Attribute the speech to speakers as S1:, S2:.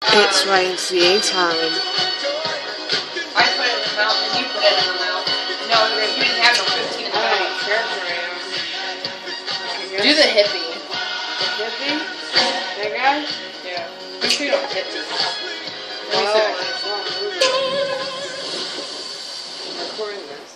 S1: It's YMCA time.
S2: I put it in the mouth and you put it in the mouth. No, you didn't have no 15 in the mouth. Do the hippie.
S1: The hippie? That guy?
S2: Yeah. Make sure you don't hit me. Let me
S1: Oh,
S2: see.
S1: it's not moving. I'm recording this.